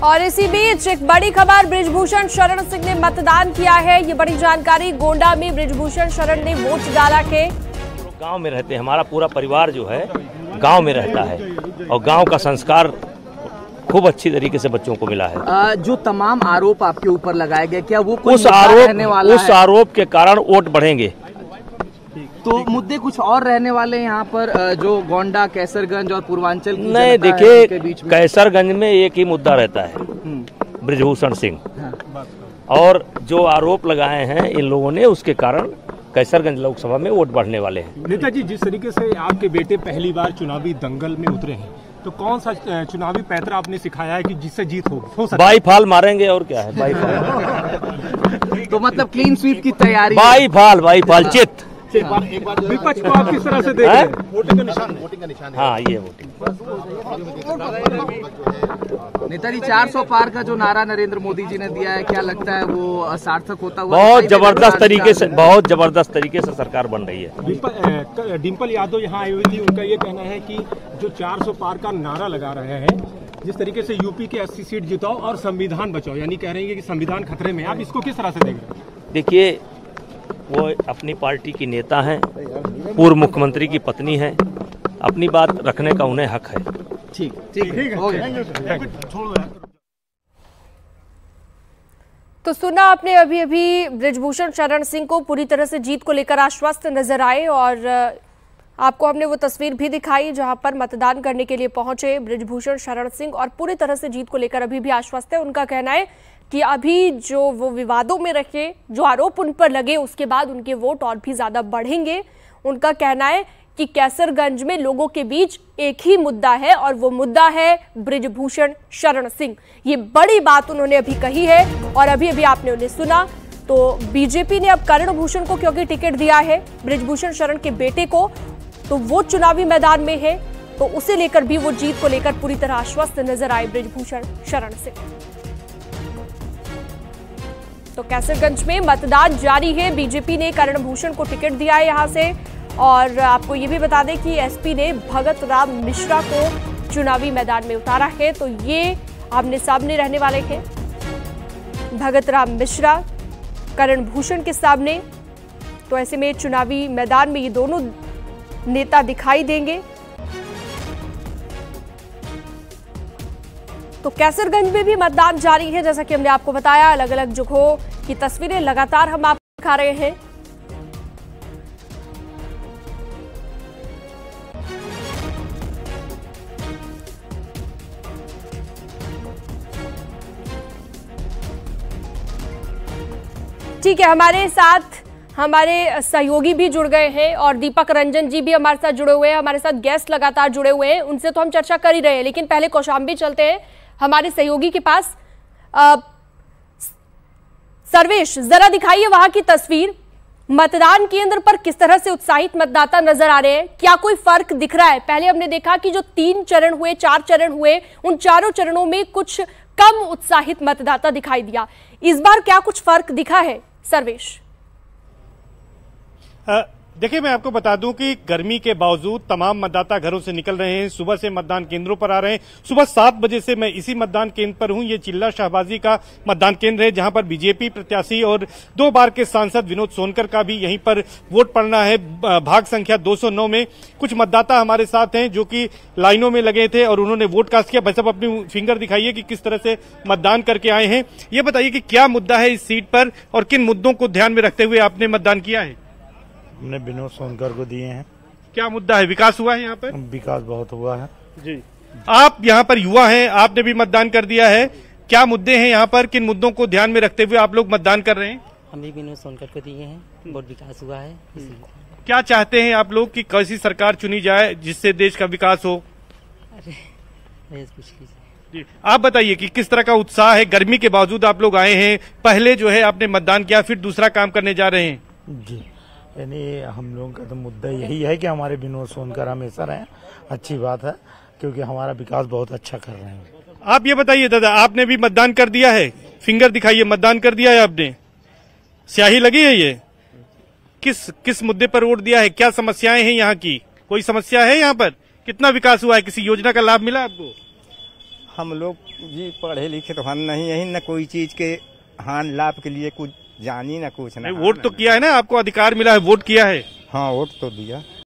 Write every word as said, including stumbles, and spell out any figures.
और इसी बीच एक बड़ी खबर, बृजभूषण शरण सिंह ने मतदान किया है। ये बड़ी जानकारी, गोंडा में बृजभूषण शरण ने वोट डाला के गांव में रहते हैं, हमारा पूरा परिवार जो है गांव में रहता है और गांव का संस्कार खूब अच्छी तरीके से बच्चों को मिला है। आ, जो तमाम आरोप आपके ऊपर लगाए गए, क्या वो कोई उस आरोप रहने वाला उस है? आरोप के कारण वोट बढ़ेंगे। तो मुद्दे कुछ और रहने वाले यहाँ पर, जो गोंडा, कैसरगंज और पूर्वांचल की नहीं, देखिए कैसरगंज में एक ही मुद्दा रहता है, बृजभूषण सिंह। हाँ। और जो आरोप लगाए हैं इन लोगों ने, उसके कारण कैसरगंज लोकसभा में वोट बढ़ने वाले हैं। नेताजी, जिस तरीके से आपके बेटे पहली बार चुनावी दंगल में उतरे हैं, तो कौन सा चुनावी पैतरा आपने सिखाया है कि जिससे जीत हो, हो सकती है? बाई फाल मारेंगे और क्या है, बाई फाल। तो मतलब क्लीन स्वीप की तैयारी? बाई फाल बाई फाल चित। विपक्ष को आप किस तरह से देख रहे हैं? वोटिंग का निशान, वोटिंग का निशान है। हाँ, ये वोटिंग। नेताजी, चार सौ पार का जो नारा नरेंद्र मोदी जी ने दिया है, क्या लगता है वो सार्थक होता हुआ? बहुत जबरदस्त तरीके से बहुत जबरदस्त तरीके से सरकार बन रही है। डिम्पल यादव यहाँ आई हुई थी, उनका ये कहना है कि जो चार सौ पार का नारा लगा रहे हैं, जिस तरीके से यूपी के अस्सी सीट जिताओ और संविधान बचाओ, यानी कह रहे हैं कि संविधान खतरे में, आप इसको किस तरह से देख रहे हैं? देखिए, वो अपनी पार्टी की नेता हैं, पूर्व मुख्यमंत्री की पत्नी हैं, अपनी बात रखने का उन्हें हक है। ठीक ठीक है। तो सुना आपने अभी अभी बृजभूषण शरण सिंह को पूरी तरह से जीत को लेकर आश्वस्त नजर आए, और आपको हमने वो तस्वीर भी दिखाई जहां पर मतदान करने के लिए पहुंचे बृजभूषण शरण सिंह, और पूरी तरह से जीत को लेकर अभी भी आश्वस्त है। उनका कहना है कि अभी जो वो विवादों में रखे, जो आरोप उन पर लगे, उसके बाद उनके वोट और भी ज्यादा बढ़ेंगे। उनका कहना है कि कैसरगंज में लोगों के बीच एक ही मुद्दा है, और वो मुद्दा है बृजभूषण शरण सिंह। ये बड़ी बात उन्होंने अभी कही है, और अभी अभी आपने उन्हें सुना। तो बीजेपी ने अब करण भूषण को क्योंकि टिकट दिया है, बृजभूषण शरण के बेटे को, तो वो चुनावी मैदान में है, तो उसे लेकर भी वो जीत को लेकर पूरी तरह आश्वस्त नजर आए बृजभूषण शरण सिंह। तो कैसरगंज में मतदान जारी है। बीजेपी ने करण भूषण को टिकट दिया है यहां से, और आपको ये भी बता दें कि एसपी ने भगत राम मिश्रा को चुनावी मैदान में उतारा है। तो ये आमने सामने रहने वाले हैं, भगत राम मिश्रा करण भूषण के सामने। तो ऐसे में चुनावी मैदान में ये दोनों नेता दिखाई देंगे। तो कैसरगंज में भी मतदान जारी है, जैसा कि हमने आपको बताया। अलग अलग जगहों की तस्वीरें लगातार हम आपको दिखा रहे हैं। ठीक है, हमारे साथ हमारे सहयोगी भी जुड़ गए हैं, और दीपक रंजन जी भी हमारे साथ जुड़े हुए हैं। हमारे साथ गेस्ट लगातार जुड़े हुए हैं, उनसे तो हम चर्चा कर ही रहे हैं, लेकिन पहले कौशाम्बी चलते हैं हमारे सहयोगी के पास। आ, सर्वेश, जरा दिखाइए वहां की तस्वीर। मतदान केंद्र पर किस तरह से उत्साहित मतदाता नजर आ रहे हैं? क्या कोई फर्क दिख रहा है? पहले हमने देखा कि जो तीन चरण हुए, चार चरण हुए, उन चारों चरणों में कुछ कम उत्साहित मतदाता दिखाई दिया। इस बार क्या कुछ फर्क दिखा है सर्वेश? देखिए, मैं आपको बता दूं कि गर्मी के बावजूद तमाम मतदाता घरों से निकल रहे हैं, सुबह से मतदान केंद्रों पर आ रहे हैं। सुबह सात बजे से मैं इसी मतदान केंद्र पर हूं। ये चिल्ला शाहबाजी का मतदान केंद्र है, जहां पर बीजेपी प्रत्याशी और दो बार के सांसद विनोद सोनकर का भी यहीं पर वोट पड़ना है। भाग संख्या दो सौ नौ में कुछ मतदाता हमारे साथ हैं जो कि लाइनों में लगे थे और उन्होंने वोट कास्ट किया। भाई साहब, अपनी फिंगर दिखाइए कि किस तरह से मतदान करके आए हैं। ये बताइए कि क्या मुद्दा है इस सीट पर और किन मुद्दों को ध्यान में रखते हुए आपने मतदान किया है? हमने विनोद सोनकर को दिए हैं। क्या मुद्दा है? विकास हुआ है यहाँ पर? विकास बहुत हुआ है जी। आप यहाँ पर युवा हैं, आपने भी मतदान कर दिया है। क्या मुद्दे हैं यहाँ पर, किन मुद्दों को ध्यान में रखते हुए आप लोग मतदान कर रहे हैं? हम भी विनोद सोनकर को दिए हैं, बहुत विकास हुआ है। क्या चाहते हैं आप लोग कि कैसी सरकार चुनी जाए जिससे देश का विकास हो? अरे कुछ जी, आप बताइए कि किस तरह का उत्साह है? गर्मी के बावजूद आप लोग आए हैं, पहले जो है आपने मतदान किया, फिर दूसरा काम करने जा रहे हैं। जी, यानी हम लोगों का तो मुद्दा यही है कि हमारे विनोद सोनकर हमेशा रहे। अच्छी बात है, क्योंकि हमारा विकास बहुत अच्छा कर रहे हैं। आप ये बताइए दादा, आपने भी मतदान कर दिया है? फिंगर दिखाइए, मतदान कर दिया है आपने? स्याही लगी है? ये किस किस मुद्दे पर वोट दिया है? क्या समस्याएं हैं यहाँ की? कोई समस्या है यहाँ पर? कितना विकास हुआ है? किसी योजना का लाभ मिला आपको? हम लोग जी पढ़े लिखे तो हम नहीं यही न कोई चीज के हान लाभ के लिए कुछ जानी न कुछ नहीं, वोट तो किया है ना, आपको अधिकार मिला है, वोट किया है। हाँ वोट तो दिया।